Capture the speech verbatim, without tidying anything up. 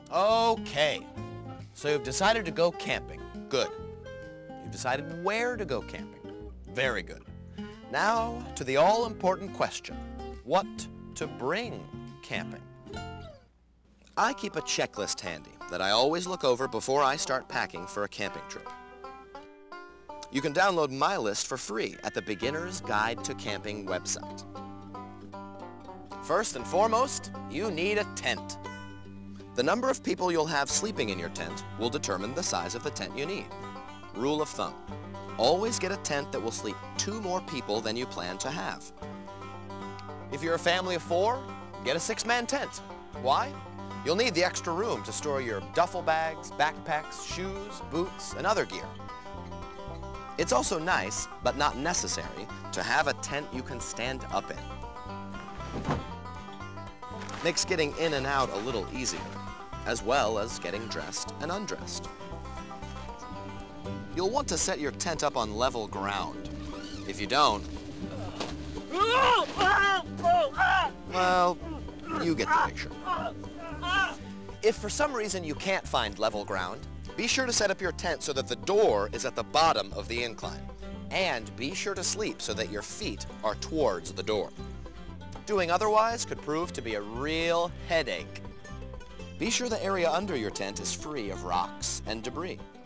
Okay, so you've decided to go camping. Good. You've decided where to go camping. Very good. Now to the all-important question, what to bring camping? I keep a checklist handy that I always look over before I start packing for a camping trip. You can download my list for free at the Beginner's Guide to Camping website. First and foremost, you need a tent. The number of people you'll have sleeping in your tent will determine the size of the tent you need. Rule of thumb, always get a tent that will sleep two more people than you plan to have. If you're a family of four, get a six-man tent. Why? You'll need the extra room to store your duffel bags, backpacks, shoes, boots, and other gear. It's also nice, but not necessary, to have a tent you can stand up in. Makes getting in and out a little easier, as well as getting dressed and undressed. You'll want to set your tent up on level ground. If you don't, well, you get the picture. If for some reason you can't find level ground, be sure to set up your tent so that the door is at the bottom of the incline. And be sure to sleep so that your feet are towards the door. Doing otherwise could prove to be a real headache. Be sure the area under your tent is free of rocks and debris.